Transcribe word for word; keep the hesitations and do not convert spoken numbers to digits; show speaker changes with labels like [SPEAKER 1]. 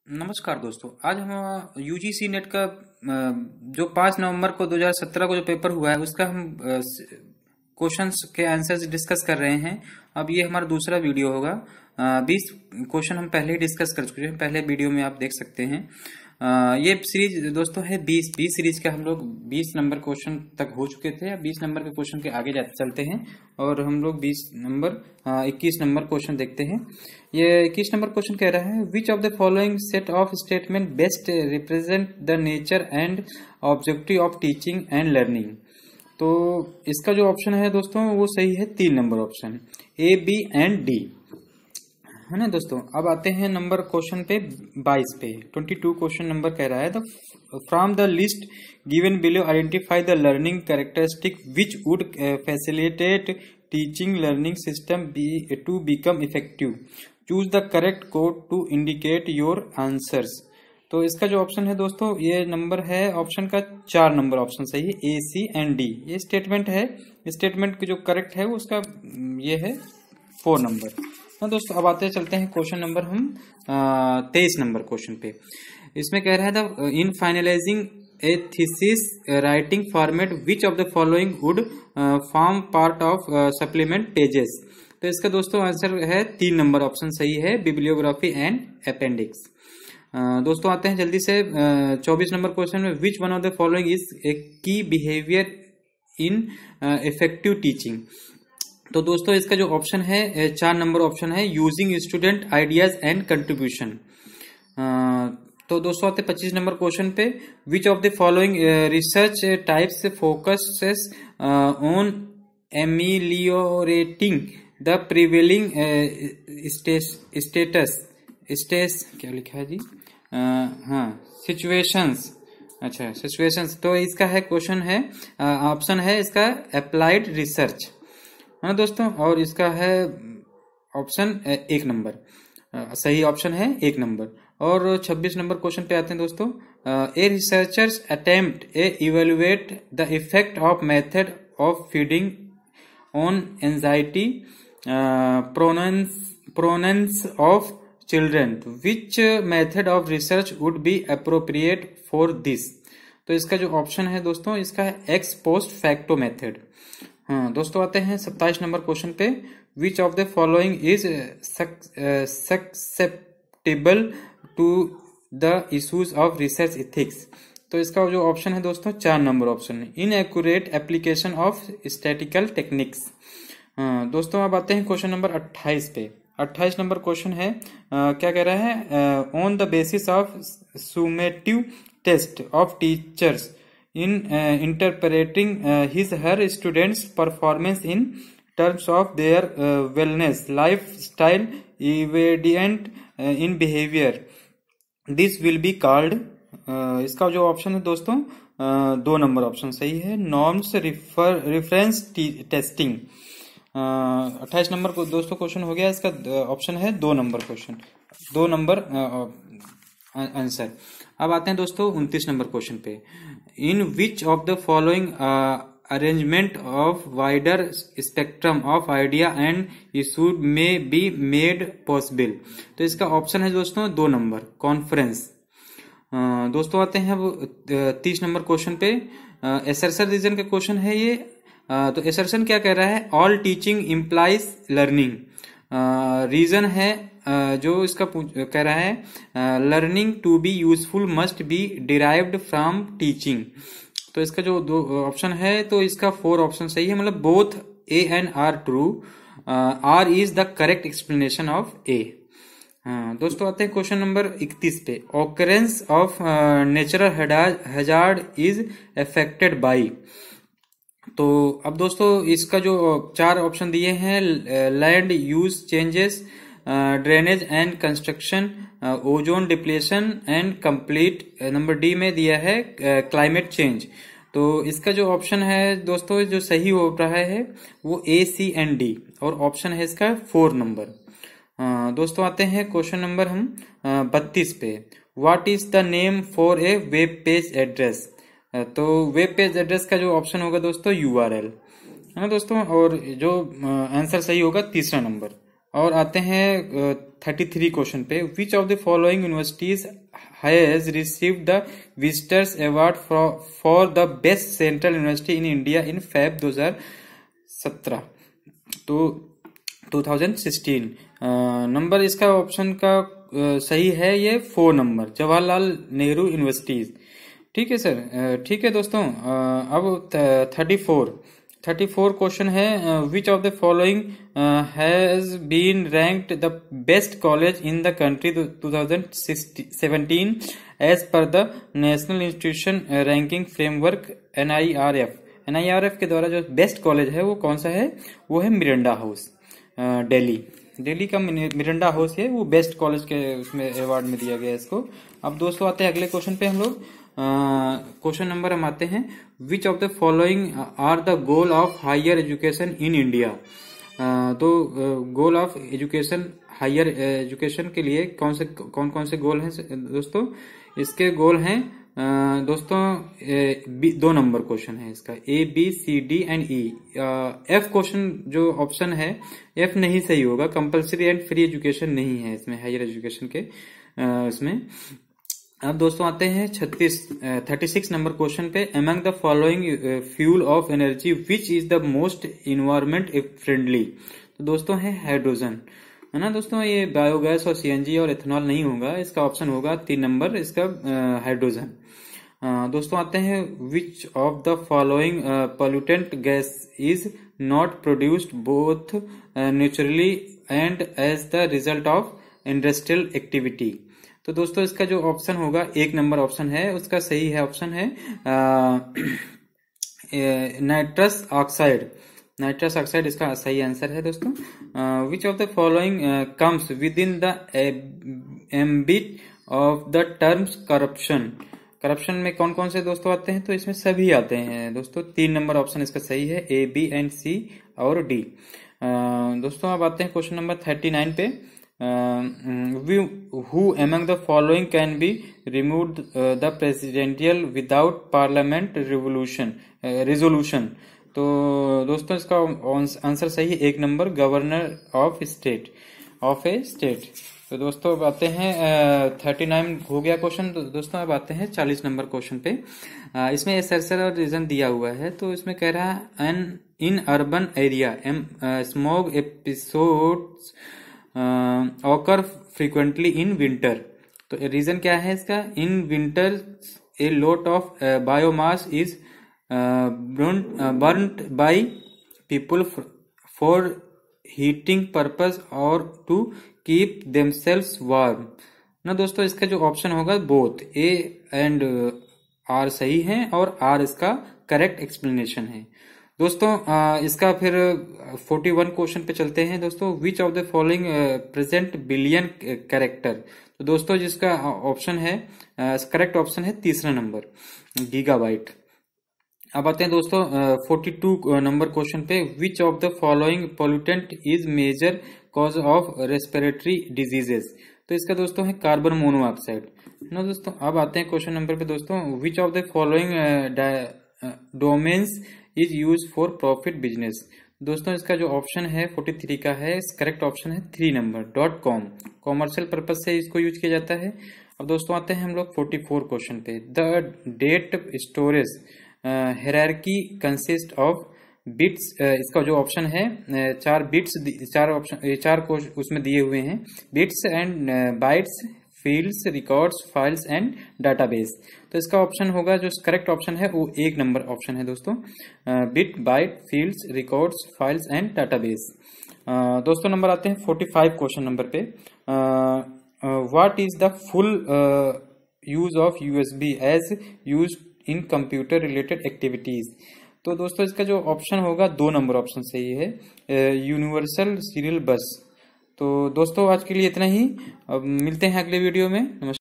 [SPEAKER 1] नमस्कार दोस्तों। आज हम यूजीसी नेट का अ, जो पाँच नवंबर को दो हज़ार सत्रह को जो पेपर हुआ है उसका हम क्वेश्चंस के आंसर्स डिस्कस कर रहे हैं। अब ये हमारा दूसरा वीडियो होगा। बीस क्वेश्चन हम पहले ही डिस्कस कर चुके हैं, पहले वीडियो में आप देख सकते हैं। अ, ये सीरीज दोस्तों है बीस बीस सीरीज का। हम लोग बीस नंबर क्वेश्चन तक हो चुके थे। अब बीस नंबर के क्वेश्चन के आगे जाते चलते हैं और हम लोग बीस नंबर इक्कीस नंबर क्वेश्चन देखते हैं। ये इक्कीस नंबर क्वेश्चन कह रहा है, which of the following set of statement best represent the nature and objective of teaching and learning. तो इसका जो ऑप्शन है दोस्तों वो सही है, तीन number option A, B and D, है ना दोस्तों। अब आते हैं नंबर क्वेश्चन पे बाईस पे। बाईस क्वेश्चन नंबर कह रहा है, the from the list given below identify the learning characteristic which would facilitate teaching learning system to become effective, choose the correct code to indicate your answers. तो इसका जो ऑप्शन है दोस्तों ये नंबर है ऑप्शन का चार नंबर ऑप्शन सही है, ए, सी एंड डी। ये स्टेटमेंट है, स्टेटमेंट की जो करेक्ट है उसका ये है फोर नंबर। हाँ दोस्तों, अब आते चलते हैं क्वेश्चन नंबर हम तेईस नंबर क्वेश्चन पे। इसमें कह रहा है the in finalizing a thesis writing format which of the following would form part of supplement pages. तो इसका दोस्तों आंसर है तीन नंबर ऑप्शन सही है, बिब्लियोग्राफी एंड अपेंडिक्स। दोस्तों आते हैं जल्दी से चौबीस नंबर क्वेश्चन में, which one of the following is a key behaviour in effective teaching. तो दोस्तों इसका जो ऑप्शन है चार नंबर ऑप्शन है, using student ideas and contribution. तो दोस्तों आते पच्चीस नंबर क्वेश्चन पे, which of the following research types focuses on ameliorating the prevailing status स्टेस क्या लिखा है जी, आ, हाँ सिचुएशंस, अच्छा सिचुएशंस। तो इसका है क्वेश्चन है ऑप्शन है इसका अप्लाइड रिसर्च, है ना दोस्तों। और इसका है ऑप्शन एक नंबर सही ऑप्शन है एक नंबर। और छब्बीस नंबर क्वेश्चन पे आते हैं दोस्तों, a researchers attempt a evaluate the effect of method of feeding on anxiety proneness proneness of children, which method of research would be appropriate for this. तो इसका जो ऑप्शन है दोस्तों इसका है एक्स पोस्ट फैक्टो मेथड। हाँ दोस्तों आते हैं सत्ताईस नंबर क्वेश्चन पे, which of the following is susceptible to the issues of research ethics. तो इसका जो ऑप्शन है दोस्तों चार नंबर ऑप्शन है, inaccurate application of statistical techniques. हाँ दोस्तों अब आते हैं क्वेश्चन नंबर अट्ठाईस पे। अट्ठाईस नंबर क्वेश्चन है, आ, क्या कह रहा है, on the basis of summative test of teachers in uh, interpreting uh, his her students performance in terms of their uh, wellness lifestyle evadient uh, in behavior, this will be called uh, इसका जो option है दोस्तों uh, दो number option सही है, norms refer reference testing. अट्ठाईस number को दोस्तों क्वेश्चन हो गया, इसका ऑप्शन है दो नंबर क्वेश्चन, दो नंबर आंसर। अब आते हैं दोस्तों उनतीस नंबर क्वेश्चन पे, in which of the following arrangement of wider spectrum of idea and issued may be made possible. तो इसका ऑप्शन है दोस्तों दो नंबर कॉन्फ्रेंस। दोस्तों आते हैं अब तीस नंबर क्वेश्चन पे, एसर्शन रीजन का क्वेश्चन है ये। तो एसर्शन क्या कह रहा है, all teaching implies learning. Reason है Uh, जो इसका कह रहा है, learning to be useful must be derived from teaching. तो इसका जो दो ऑप्शन है तो इसका फोर ऑप्शन सही है, मतलब both A and R true, R is the correct explanation of A. दोस्तों आते हैं क्वेश्चन नंबर इकतीस पे, occurrence of natural hazard is affected by. तो अब दोस्तों इसका जो चार ऑप्शन दिए हैं, land use changes, drainage and construction, ozone depletion and complete. Number D में दिया है क्लाइमेट चेंज। तो इसका जो ऑप्शन है दोस्तों जो सही हो रहा है वो ए, सी एंड डी, और ऑप्शन है इसका फोर नंबर। दोस्तों आते हैं क्वेश्चन नंबर हम बत्तीस पे, what is the name for a web page address. तो वेब पेज एड्रेस का जो ऑप्शन होगा दोस्तों यू आर एल, है ना दोस्तों। और जो आंसर सही होगा तीसरा नंबर और आते हैं थर्टी थ्री क्वेश्चन पे, which of the following universities has received the visitors award for the best central university in India in Feb दो हजार सत्रह तो टू थाउजेंड सिक्सटीन। नंबर इसका ऑप्शन का uh, सही है ये four number, Jawaharlal Nehru universities. ठीक है सर, ठीक है दोस्तों। अब thirty four thirty four question है, which of the following has been ranked the best college in the country two thousand seventeen as per the national institution ranking framework N I R F. N I R F के द्वारा जो best college है वो कौन सा है, वो है मिरांडा हाउस, दिल्ली। दिल्ली का मिरांडा हाउस है वो बेस्ट कॉलेज के उसमें अवार्ड में दिया गया इसको। अब दोस्तों आते हैं अगले क्वेश्चन पे हम लोग। क्वेश्चन नंबर हम आते हैं, which of the following are the goal of higher education in India. तो goal of education, higher education के लिए कौन से कौन कौन से गोल हैं दोस्तों? इसके गोल हैं uh, दोस्तों ए, बी, दो नंबर क्वेश्चन है इसका, A B C D and E. F question जो ऑप्शन है एफ नहीं सही होगा, कंपलसरी एंड फ्री एजुकेशन नहीं है इसमें, हायर एजुकेशन के uh, इसमें। अब दोस्तों आते हैं छत्तीस थर्टी सिक्स नंबर क्वेश्चन पे, among the following fuel of energy which is the most environment friendly. तो दोस्तों है हाइड्रोजन, है ना दोस्तों। ये बायोगैस और सीएनजी और इथेनॉल नहीं होगा, इसका ऑप्शन होगा तीन नंबर इसका हाइड्रोजन। दोस्तों आते हैं, which of the following pollutant gas is not produced both naturally and as the result of industrial activity. तो दोस्तों इसका जो ऑप्शन होगा एक नंबर ऑप्शन है, उसका सही है ऑप्शन है नाइट्रस ऑक्साइड। नाइट्रस ऑक्साइड इसका सही आंसर है दोस्तों। Which of the following comes within the ambit of the terms corruption. Corruption में कौन कौन से दोस्तों आते हैं? तो इसमें सभी आते हैं दोस्तों, तीन नंबर ऑप्शन इसका सही है, ए बी एंड सी और डी। दोस्तों अब आते हैं क्वेश्चन नंबर थर्टी नाइन पे, who among the following can be removed uh, the presidential without parliament revolution uh, resolution। तो दोस्तों इसका आंसर सही है एक number, governor of state of a state. तो दोस्तों अब आते हैं थर्टी नाइन हो गया क्वेश्चन। तो दोस्तों अब आते हैं चालीस नंबर क्वेश्चन पे। uh, इसमें एसर्सर और रीजन दिया हुआ है, तो इसमें कह रहा है an in urban area um smog episodes occur frequently in winter. तो रीजन क्या है इसका? In winter a lot of biomass is burned by people for heating purpose और टू कीप देमसेल्व्स वार्म ना दोस्तों। इसका जो ऑप्शन होगा बोथ ए एंड आर सही है और आर इसका करेक्ट एक्सप्लेनेशन है दोस्तों। इसका फिर फोर्टी वन क्वेश्चन पे चलते हैं दोस्तों, which of the following present billion character. तो दोस्तों जिसका ऑप्शन है करेक्ट ऑप्शन है तीसरा नंबर, गीगाबाइट। अब आते हैं दोस्तों फोर्टी टू नंबर क्वेश्चन पे, which of the following pollutant is major cause of respiratory diseases. तो इसका दोस्तों है कार्बन मोनोऑक्साइड ना दोस्तों। अब आते हैं क्वेश्चन नंबर पे दोस्तों, which of the following domains is use for profit business. दोस्तों इसका जो ऑप्शन है फोर्टी थ्री का है, करेक्ट ऑप्शन है three number, dot com. Commercial purpose से इसको यूज किया जाता है। अब दोस्तों आते हैं हम लोग फोर्टी फोर क्वेश्चन पे, the date storage hierarchy consist of bits. इसका जो ऑप्शन है चार बिट्स, चार ऑप्शन चार को उसमें दिए हुए हैं, bits and bytes, fields, records, files and database. तो इसका ऑप्शन होगा जो करेक्ट ऑप्शन है वो एक नंबर ऑप्शन है दोस्तों, bit, byte, fields, records, files and database. दोस्तों नंबर आते हैं फोर्टी फाइव क्वेश्चन नंबर पे, what is the full use of USB as use in computer related activities. तो दोस्तों इसका जो ऑप्शन होगा दो नंबर ऑप्शन सही है, यूनिवर्सल सीरियल बस। तो दोस्तों आज के लिए इतना ही, अब मिलते हैं अगले वीडियो में। नमस्कार।